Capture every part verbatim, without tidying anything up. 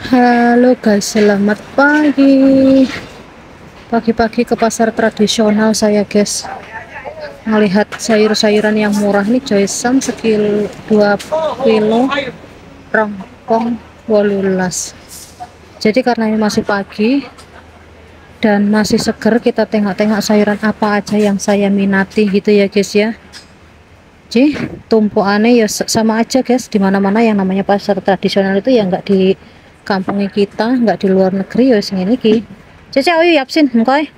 Halo guys, selamat pagi. Pagi-pagi ke pasar tradisional saya guys. Melihat sayur-sayuran yang murah nih, Joysam sekil dua kilo rongkong wolulas. Jadi karena ini masih pagi dan masih seger, kita tengok-tengok sayuran apa aja yang saya minati gitu ya guys ya. Jadi tumpuannya ya sama aja guys, dimana-mana yang namanya pasar tradisional itu ya nggak di kampungnya kita, nggak di luar negeri ya segini ki. Cece ayo yapsin mengkoy.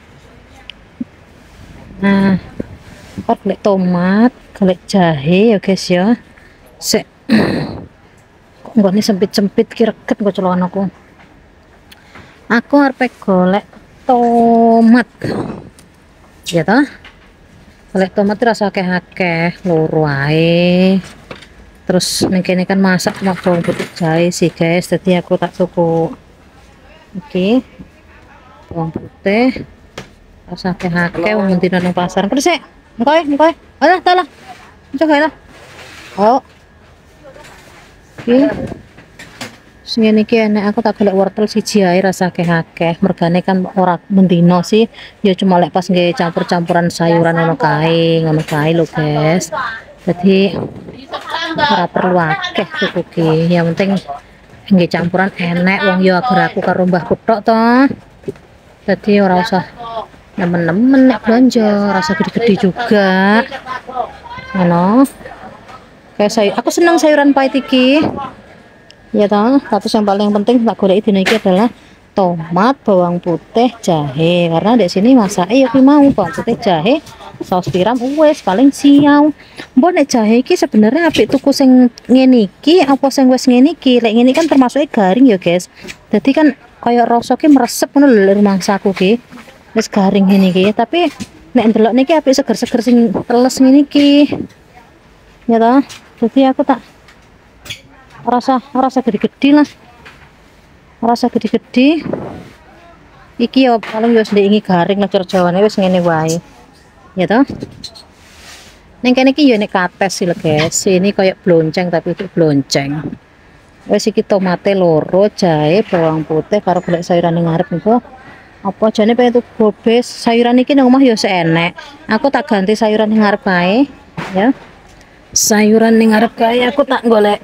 Nah, kok golek tomat, golek jahe ya guys ya. Sek kok ini sempit-sempit kireket kok celokan aku. Aku arep golek tomat. Ya toh? Golek tomat rasa akeh-akeh loro ae. Terus ini kan masak cuma bawang putih jahe sih guys, jadi aku tak tuku oke bawang putih rasa akeh-akeh wong dina nang pasar terus sik engkoe engkoe alah talah coba lah oh oke sing iki enek aku tak golek wortel siji ae rasa akeh-akeh mergane kan ora mendino sih ya cuma lek pas nggih campur-campuran sayuran ngono kae ngono kae lho guys. Jadi ora perlu akeh tuku yang penting nggih campuran enek wong yo agar aku karo mbah kuthok to. Jadi ora usah nemen-nemen nek belanja, rasa gede-gede juga. Ngono. Kayak saya aku senang sayuran pahit iki. Ya toh, tapi yang paling penting tak golek dina iki adalah tomat, bawang putih, jahe. Karena di sini masake ya mau bawang putih, jahe, saus tiram wes paling siau. Mbok nek jahe iki sebenarnya apik tuku sing ngene iki apa sing wis ngene iki. Lek ngene kan termasuknya garing ya, guys. Jadi kan kaya rasane meresep ngono lho rumangsaku ki. Wis garing ngene iki, tapi nek ndelok niki apik seger-seger sing teles ngene iki. Ya toh. Jadi aku tak rasa rasa gede-gede lah. Rasa gede-gede. Iki ya paling wis ndek iki garing nek jawane wis ngene wae. Ya toh. Neng kene iki ya nek kates sih lho guys. Ini kayak blonceng tapi itu blonceng. Wis iki tomate loro, jahe, bawang putih karo golek sayuran ning ngarep niku. Apa jane pengen tuku gobes, sayuran iki nang omah ya seenek. Aku tak ganti sayuran ning ngarep kae, ya. Sayuran ning ngarep kae aku tak golek.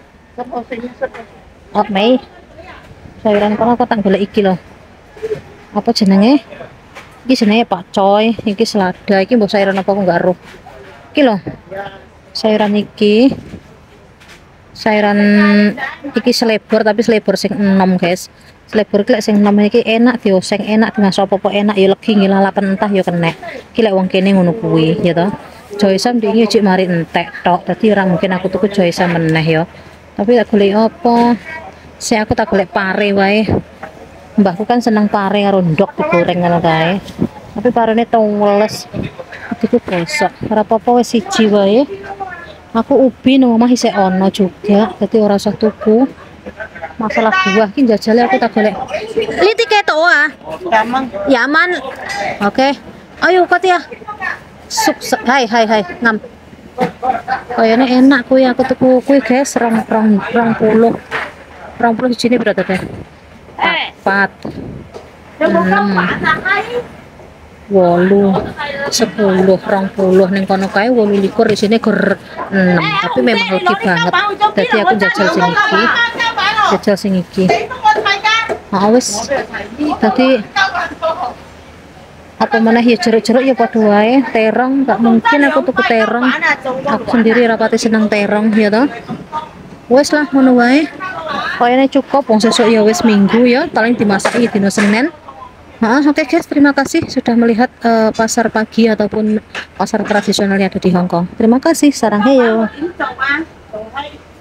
Oh, Mei. Sayuran kono aku tak golek iki lho. Apa jenenge? Iki jenenge pakcoy, iki selada, iki mbok sayuran apa aku nggak eruh. Iki loh sayuran iki sayuran iki selebor tapi selebor sing enom guys. Selebor iki lek sing enom iki enak dioseng enak dimasak apa-apa enak ya legi ngilalapen entah ya kenek. Iki lek wong kene ngono kuwi ya toh. Joysam dingi cik mari entek tok. Dadi ora mungkin aku tuku Joysam meneh ya. Tapi tak golek apa? Si aku tak golek pare wae. Mbahku kan seneng pare karo ndok digoreng ngono kae. Tapi parene tules. Iku gosok ora apa-apa wis siji wae. Aku ubi nang omah isih ono juga, dadi ora usah tuku. Masalah buah ki njajale aku tak golek. Li tiket ah. Yaman. Yaman. Oke. Ayo kot ya. Sukses. Hai hai hai ngam. Kayaknya enak kuwi aku tuku kuwi guys, rong rong rong puluh. rong puluh siji berarti teh. Empat. enam. wolu sepuluh rong puluh neng kono kae wolu likur di sini ger enam tapi memang lagi banget jadi aku jajal sing iki jajal sing iki nah wis tadi apa mana ya jeruk-jeruk ya padha wae terong gak mungkin aku tuku terong aku sendiri rapati seneng terong ya toh wis lah ngono wae kayaknya cukup wong sesuk ya wis minggu ya paling dimasaki dino Senin. Nah, oke okay guys, terima kasih sudah melihat uh, pasar pagi ataupun pasar tradisional yang ada di Hong Kong. Terima kasih, sarang heyo.